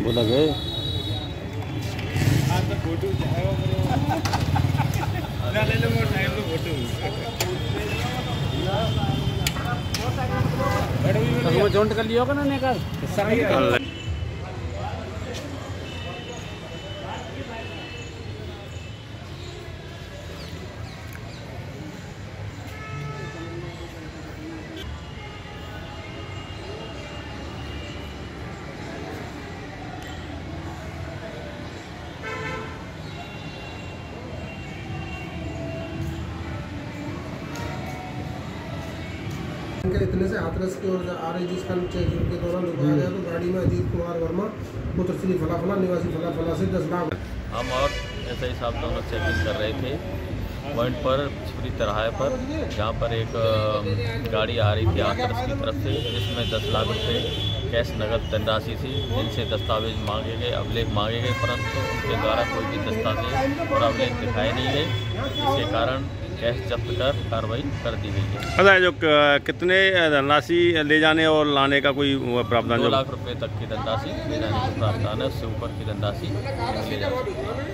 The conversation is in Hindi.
बोला गए फोटो जॉइंट कर लिया होगा ना नेकर इतने से हाथरस की ओर आ रही जिसका चेकिंग के दौरान रुकाया गया तो गाड़ी में अजीत कुमार वर्मा पुत्र श्री फलाफला निवासी फलाफला से 10 लाख। हम और एसआई साहब दोनों चेकिंग कर रहे थे पॉइंट पर छिपरी तिराहे पर, जहाँ पर एक गाड़ी आ रही थी हाथरस की तरफ से, जिसमें 10 लाख रुपए कैश नगद धनराशि थी, जिनसे दस्तावेज मांगे गए, अभिलेख मांगे गए, परंतु उनके द्वारा कोई भी दस्तावेज और अभिलेख दिखाए नहीं गए, जिसके कारण कैश जब्त कर कार्रवाई कर दी गई है। पता है जो कितने धनराशि ले जाने और लाने का कोई प्रावधान? 2 लाख रुपए तक की धनराशि ले जाने का प्रावधान है, उससे ऊपर की धनराशि ले जा सकती है।